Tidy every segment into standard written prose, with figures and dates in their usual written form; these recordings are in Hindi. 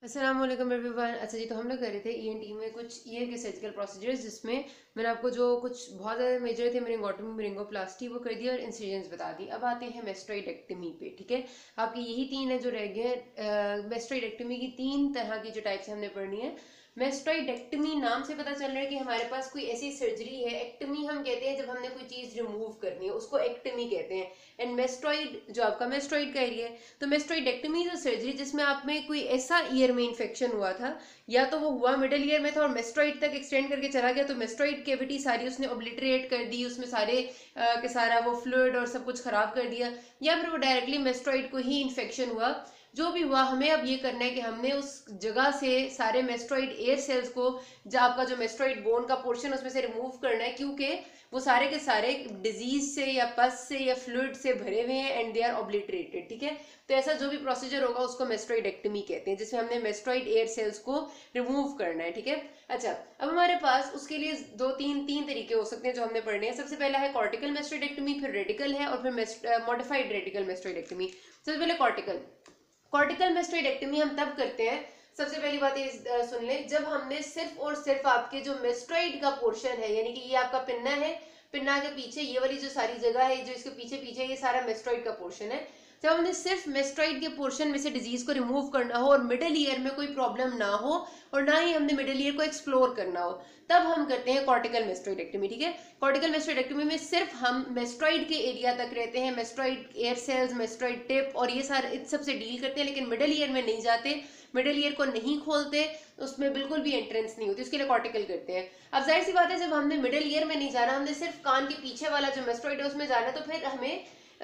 अस्सलाम वालेकुम एवरीवन। अच्छा जी, तो हम लोग कर रहे थे ईएनटी में कुछ ईयर के सर्जिकल प्रोसीजर्स, जिसमें मैंने आपको जो कुछ बहुत ज़्यादा मेजर थे मेनिंगोटमी मेनिंगोप्लास्टी वो कर दिया और इंसिजन्स बता दी। अब आते हैं मेस्टोइडेक्टमी पे। ठीक है, आपकी यही तीन है जो रह गए हैं। मेस्टोइडेक्टमी की तीन तरह की जो टाइप्स हमने पढ़नी है। मेस्टोइडेक्टमी नाम से पता चल रहा है कि हमारे पास कोई ऐसी सर्जरी है। एक्टमी हम कहते हैं जब हमने कोई चीज रिमूव करनी है, उसको एक्टमी कहते हैं। एंड मेस्टोइड जो आपका मेस्टोइड का एरिया है, तो मेस्टोइडेक्टमी जो सर्जरी जिसमें आप में कोई ऐसा ईयर में इन्फेक्शन हुआ था, या तो वो हुआ मिडल ईयर में था और मेस्टोइड तक एक्सटेंड करके चला गया, तो मेस्टोइड कैविटी सारी उसने ओब्लिटरेट कर दी, उसमें सारे के सारा वो फ्लूइड और सब कुछ खराब कर दिया। या फिर वो डायरेक्टली मेस्टोइड को ही इन्फेक्शन हुआ। जो भी हुआ, हमें अब ये करना है कि हमने उस जगह से सारे मेस्टोइड एयर सेल्स को, जो आपका जो मेस्टोइड बोन का पोर्शन उसमें से रिमूव करना है, क्योंकि वो सारे के सारे डिजीज से या पस से या फ्लूइड से भरे हुए हैं एंड दे आर ऑब्लिटरेटेड। ठीक है, तो ऐसा जो भी प्रोसीजर होगा उसको मेस्टोइडेक्टमी कहते हैं, जिसमें हमने मेस्टोइड एयर सेल्स को रिमूव करना है। ठीक है, अच्छा, अब हमारे पास उसके लिए दो तीन तीन तरीके हो सकते हैं जो हमने पढ़ने हैं। सबसे पहला है कॉर्टिकल मेस्टोइडेक्टमी, फिर रेडिकल है, और फिर मॉडिफाइड रेडिकल मेस्टोइडेक्टमी। सबसे पहले कॉर्टिकल। कॉर्टिकल मेस्टोइडेक्टमी हम तब करते हैं, सबसे पहली बात ये सुन लें, जब हमने सिर्फ और सिर्फ आपके जो मेस्टोइड का पोर्शन है, यानी कि ये आपका पिन्ना है, पिन्ना के पीछे ये वाली जो सारी जगह है जो इसके पीछे पीछे, ये सारा मेस्टोइड का पोर्शन है। जब हमने सिर्फ मेस्टोइड के पोर्शन में से डिजीज को रिमूव करना हो और मिडल ईयर में कोई प्रॉब्लम ना हो और ना ही हमने मिडल ईयर को एक्सप्लोर करना हो, तब हम करते हैं कॉर्टिकल मेस्टोइडेक्टमी। ठीक है, कॉर्टिकल मेस्टोइडेक्टमी में सिर्फ हम मेस्टोइड के एरिया तक रहते हैं, mastoid air cells, mastoid tip और ये सारे इन सब से डील करते हैं, लेकिन मिडल ईयर में नहीं जाते, मिडल ईयर को नहीं खोलते, उसमें बिल्कुल भी एंट्रेंस नहीं होती, उसके लिए कॉर्टिकल करते हैं। अब जाहिर सी बात है, जब हमने मिडल ईयर में नहीं जाना, हमने सिर्फ कान के पीछे वाला जो मेस्टोइड है उसमें जाना, तो फिर हमें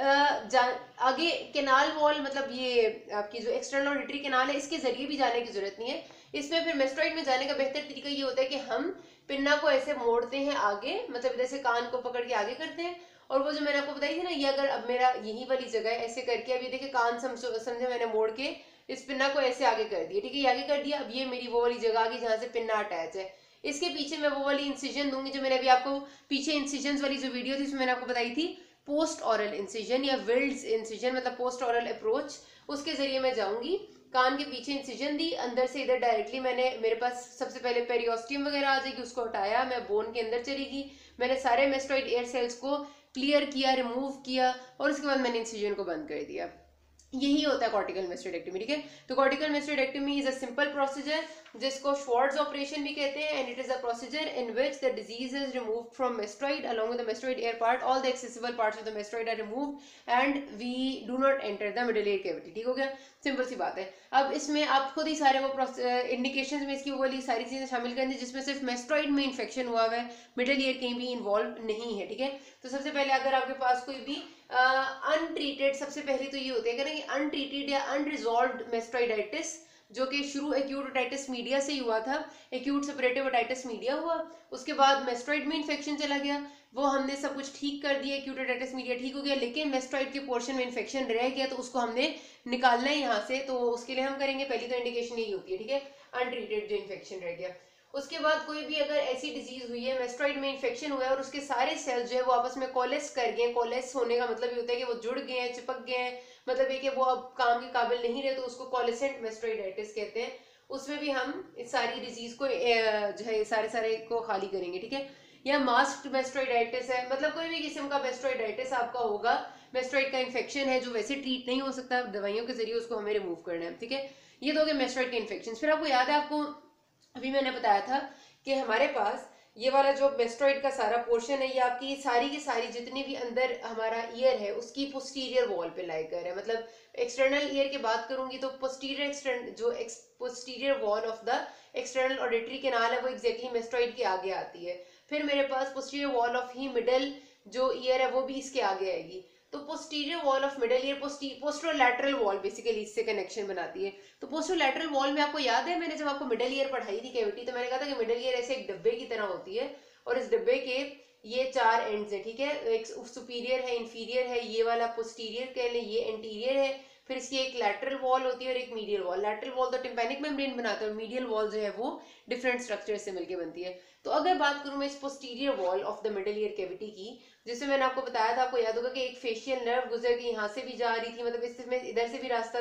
आगे केनाल वॉल, मतलब ये आपकी जो एक्सटर्नल ऑडिटरी केनाल है, इसके जरिए भी जाने की जरूरत नहीं है। इसमें फिर मेस्टोइड में जाने का बेहतर तरीका ये होता है कि हम पिन्ना को ऐसे मोड़ते हैं आगे, मतलब जैसे कान को पकड़ के आगे करते हैं, और वो जो मैंने आपको बताई थी ना, ये अगर अब मेरा यही वाली जगह है, ऐसे करके, अब ये देखिए कान समझे मैंने मोड़ के इस पिन्ना को ऐसे आगे कर दिया। ठीक है, ये आगे कर दिया। अब ये मेरी वो वाली जगह आ गई जहां से पिन्ना अटैच है। इसके पीछे मैं वो वाली इंसिजन दूंगी जो मैंने अभी आपको पीछे इंसिजन वाली जो वीडियो थी उसमें मैंने आपको बताई थी, पोस्ट ऑरल इंसिजन या विल्ड्स इंसिजन, मतलब पोस्ट ऑरल अप्रोच। उसके जरिए मैं जाऊंगी, कान के पीछे इंसिजन दी, अंदर से इधर डायरेक्टली मैंने, मेरे पास सबसे पहले पेरियोस्टियम वगैरह आ जाएगी, उसको हटाया, मैं बोन के अंदर चलेगी, मैंने सारे मेस्टोइड एयर सेल्स को क्लियर किया, रिमूव किया, और उसके बाद मैंने इंसिजन को बंद कर दिया। यही होता है कॉर्टिकल मेस्टोइडेक्टमी। ठीक है, तो cortical mastoidectomy is a simple procedure जिसको श्वार्ट्ज ऑपरेशन भी कहते हैं, and it is a procedure in which the disease is removed from mastoid along with the mastoid air part, all the accessible parts of the mastoid are removed and we do not enter the middle ear cavity. ठीक हो गया, सिंपल सी बात है। अब इसमें आप खुद ही सारे वो इंडिकेशन में इसकी वो वाली सारी चीजें शामिल करनी, जिसमें सिर्फ मेस्टोइड में इन्फेक्शन हुआ है, मिडल ईयर कहीं भी इन्वॉल्व नहीं है। ठीक है, तो सबसे पहले अगर आपके पास कोई भी अनट्रीटेड, सबसे पहले तो ये होते हैं कि अनट्रीटेड या अनरिजॉल्व्ड मेस्टोइडाइटिस, जो कि शुरू एक्यूट ओटाइटिस मीडिया से ही हुआ था, एक्यूट सेपरेटिव ओटाइटिस मीडिया हुआ, उसके बाद मेस्टोइड में इन्फेक्शन चला गया, वो हमने सब कुछ ठीक कर दिया, एक्यूट ओटाइटिस मीडिया ठीक हो गया, लेकिन मेस्टोइड के पोर्शन में इन्फेक्शन रह गया, तो उसको हमने निकालना है यहाँ से। तो उसके लिए हम करेंगे, पहली तो इंडिकेशन यही होती है। ठीक है, अनट्रीटेड जो इन्फेक्शन रह गया। उसके बाद कोई भी अगर ऐसी डिजीज हुई है, मेस्टोइड में इन्फेक्शन हुआ है और उसके सारे सेल्स जो है वो आपस में कोलेस कर गए, कोलेस होने का मतलब ये होता है कि वो जुड़ गए हैं, चिपक गए हैं, मतलब ये कि वो अब काम के काबिल नहीं रहे, तो उसको कोलेसेंट मेस्टोइडाइटिस कहते हैं। उसमें भी हम इस सारी डिजीज को जो है सारे सारे को खाली करेंगे। ठीक है, या मास्क्ड मेस्टोइडाइटिस है, मतलब कोई भी किस्म का मेस्टोइडाइटिस आपका होगा, मेस्टोइड का इन्फेक्शन है जो वैसे ट्रीट नहीं हो सकता, दवाइयों के जरिए उसको हमें रिमूव करना है। ठीक है, ये तो हो गए मेस्टोइड के इन्फेक्शन। फिर आपको याद है, आपको अभी मैंने बताया था कि हमारे पास ये वाला जो मेस्टोइड का सारा पोर्शन है, ये आपकी सारी की सारी जितनी भी अंदर हमारा ईयर है उसकी पोस्टीरियर वॉल पे लाई कर है। मतलब एक्सटर्नल ईयर की बात करूंगी तो posterior wall of the external auditory canal है, वो एग्जैक्टली मेस्टोइड के आगे आती है। फिर मेरे पास पोस्टीरियर वॉल ऑफ ही मिडल जो ईयर है वो भी इसके आगे आएगी। तो posterior wall of middle ear posterolateral wall basically इससे कनेक्शन बनाती है। तो पोस्टरोलैटरल वॉल में आपको याद है, मैंने जब आपको मिडल ईयर पढ़ाई थी कैविटी, तो मैंने कहा था कि मिडल ईयर ऐसे एक डब्बे की तरह होती है, और इस डब्बे के ये चार एंड्स है। ठीक है, एक सुपीरियर है, इंफीरियर है, ये वाला पोस्टीरियर कह लें, ये एंटीरियर है, फिर इसकी एक लैटरल वॉल होती है और एक मीडियल वॉल। लैटरल वॉल तो टिम्पैनिक मेम्ब्रेन बनाता है, और मीडियल वॉल जो है वो डिफरेंट स्ट्रक्चर से मिलकर बनती है। तो अगर बात करूं मैं इस posterior wall of the middle ear cavity की, जिसमें मैंने आपको बताया था, आपको याद होगा कि एक फेशियल नर्व गुजर के यहाँ से भी जा रही थी, मतलब इसमें इधर से भी रास्ता था,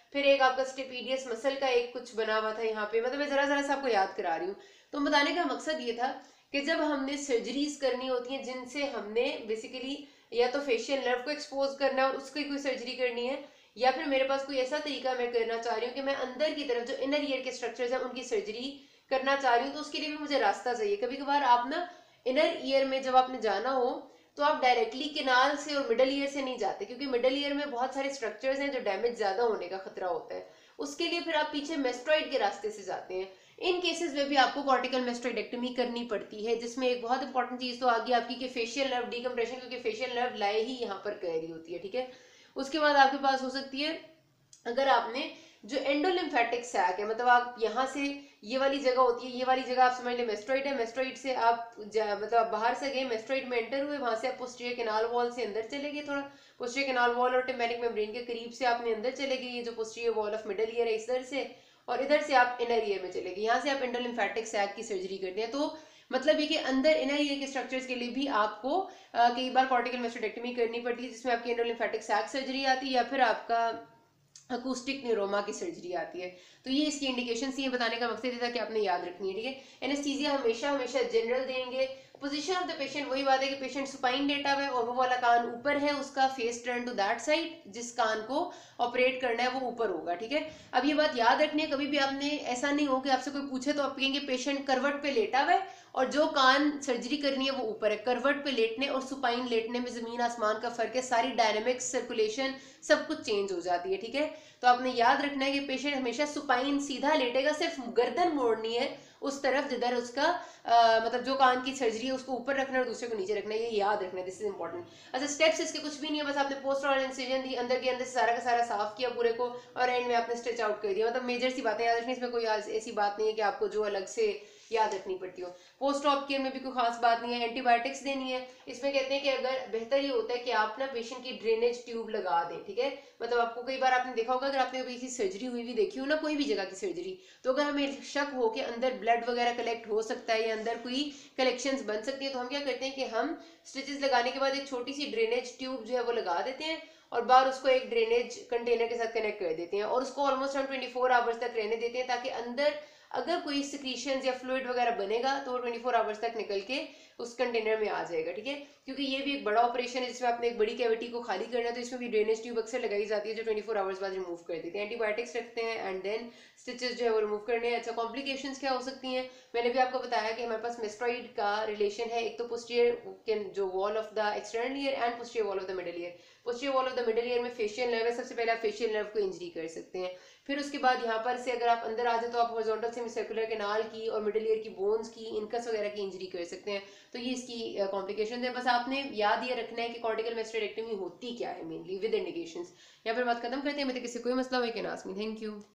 फिर एक आपका स्टेपीडियस मसल का एक कुछ बना हुआ था यहाँ पे, मतलब मैं जरा जरा सा आपको याद करा रही हूँ। तो बताने का मकसद ये था कि जब हमने सर्जरीज करनी होती हैं जिनसे हमने बेसिकली या तो फेशियल नर्व को एक्सपोज करना है और उसकी कोई सर्जरी करनी है, या फिर मेरे पास कोई ऐसा तरीका मैं करना चाह रही हूँ कि मैं अंदर की तरफ जो इनर ईयर के स्ट्रक्चर्स हैं उनकी सर्जरी करना चाह रही हूँ, तो उसके लिए भी मुझे रास्ता चाहिए। कभी कभार आप ना इनर ईयर में जब आपने जाना हो तो आप डायरेक्टली केनाल से और मिडल ईयर से नहीं जाते, क्योंकि मिडल ईयर में बहुत सारे स्ट्रक्चर्स हैं जो डैमेज ज्यादा होने का खतरा होता है। उसके लिए फिर आप पीछे मेस्ट्रॉइड के रास्ते से जाते हैं। इन केसेस में भी आपको कॉर्टिकल मेस्ट्रॉइडेक्टमी करनी पड़ती है, जिसमें एक बहुत इंपॉर्टेंट चीज तो आ गई आपकी कि फेशियल नर्व डीकम्प्रेशन, क्योंकि फेशियल नर्व लाए ही यहाँ पर कह रही होती है, ठीक है। उसके बाद आपके पास हो सकती है अगर आपने जो एंडोलिम्फेटिक सैक है, मतलब आप यहाँ से ये वाली जगह होती है, ये वाली जगह आप समझ लें मेस्ट्रॉइड है, मेस्ट्रॉइड से आप मतलब आप बाहर से गए, मेस्ट्रॉइड में एंटर हुए, वहां से आप पोस्टीरियर कैनाल वॉल से अंदर चले गए, थोड़ा पोस्टीरियर कैनाल वॉल और टिम्पैनिक मेम्ब्रेन के करीब से आपने अंदर चले गए, ये जो posterior wall of middle ear है इधर से, और इधर से आप इनर ईयर में चले गए, यहाँ से आप एंडोलिम्फेटिक सैक की सर्जरी करते हैं। तो मतलब ये कि अंदर इनर ईयर के स्ट्रक्चर्स के लिए भी आपको कई बार कॉर्टिकल मेस्ट्रोडेक्टमी करनी पड़ती है, जिसमें आपकी एंडोलिम्फेटिक सैक सर्जरी आती है या फिर आपका अकूस्टिक न्यूरोमा की सर्जरी आती है। तो ये इसकी इंडिकेशन ये बताने का मकसद ये था कि आपने याद रखनी है, ठीक है। एनेस्थीसिया हमेशा हमेशा जनरल देंगे। पोजीशन ऑफ द पेशेंट वही बात है कि पेशेंट सुपाइन लेटा हुआ है और वो वाला कान ऊपर है, उसका face turn to that side, जिस कान को ऑपरेट करना है वो ऊपर होगा, ठीक है। अब ये बात याद रखनी है, कभी भी आपने ऐसा नहीं हो कि आपसे कोई पूछे तो आप कहेंगे पेशेंट करवट पे लेटा हुआ है और जो कान सर्जरी करनी है वो ऊपर है। करवट पे लेटने और सुपाइन लेटने में जमीन आसमान का फर्क है, सारी डायनेमिक्स सर्कुलेशन सब कुछ चेंज हो जाती है, ठीक है। तो आपने याद रखना है कि पेशेंट हमेशा सुपाइन सीधा लेटेगा, सिर्फ गर्दन मोड़नी है उस तरफ जिधर उसका मतलब जो कान की सर्जरी है उसको ऊपर रखना है और दूसरे को नीचे रखना है, ये याद रखना है, दिस इज इंपॉर्टेंट। अच्छा, स्टेप्स इसके कुछ भी नहीं है, बस आपने पोस्ट ऑरल इंसिजन दी, अंदर के अंदर से सारा का सारा साफ किया पूरे को और एंड में आपने स्टिच आउट कर दिया। मतलब मेजर सी बातें याद रखनी, इसमें कोई ऐसी बात नहीं है कि आपको जो अलग से याद रखनी पड़ती हो। पोस्ट ऑप केयर में भी कोई खास बात नहीं है, एंटीबायोटिक्स देनी है। इसमें कहते हैं कि अगर बेहतर ये होता है कि आप ना पेशेंट की ड्रेनेज ट्यूब लगा दें, ठीक है। मतलब आपको कई बार आपने देखा होगा, अगर आपने किसी सर्जरी हुई भी देखी हो ना, कोई भी जगह की सर्जरी, तो अगर हमें शक हो कि अंदर ब्लड वगैरह कलेक्ट हो सकता है या अंदर कोई कलेक्शंस बन सकती है, तो हम क्या करते हैं कि हम स्टिचेस लगाने के बाद एक छोटी सी ड्रेनेज ट्यूब जो है वो लगा देते हैं और बाहर उसको एक ड्रेनेज कंटेनर के साथ कनेक्ट कर देते हैं और उसको ऑलमोस्ट हम 24 आवर्स तक रहने देते हैं, ताकि अंदर अगर कोई सिक्रीशंस या फ्लूइड वगैरह बनेगा तो वो 24 आवर्स तक निकल के उस कंटेनर में आ जाएगा, ठीक है। क्योंकि ये भी एक बड़ा ऑपरेशन है जिसमें आपने एक बड़ी कैविटी को खाली करना है, तो इसमें भी ड्रेनेज ट्यूब अक्सर लगाई जाती है जो 24 आवर्स बाद रिमूव कर देते हैं। एंटीबायोटिक्स रखते हैं एंड देन स्टिचेस जो है वो रिमूव करने हैं। अच्छा, कॉम्प्लिकेशंस क्या हो सकती हैं, मैंने भी आपको बताया कि हमारे पास मेस्ट्रॉइड का रिलेशन है, एक तो पोस्टीरियर जो wall of the external ear and posterior wall of the middle ear. Posterior wall of the middle ear में फेशियल नर्व है, सबसे पहले आप फेशियल नर्व को इंजरी कर सकते हैं। फिर उसके बाद यहाँ पर से अगर आप अंदर आ जाए तो आप हॉरिजॉन्टल सेमिसर्कुलर कैनाल की और मिडिल ईयर की बोन्स की, इनकस वगैरह की इंजरी कर सकते हैं। तो ये इसकी कॉम्प्लिकेशन है। बस आपने याद ये रखना है कि कॉर्टिकल मेस्टेरेक्टमी होती क्या है मेनली विद इंडिकेशंस। यहाँ पर बात खत्म करते हैं, मैं तो किसी कोई मसला हो कि नासमी। Thank you.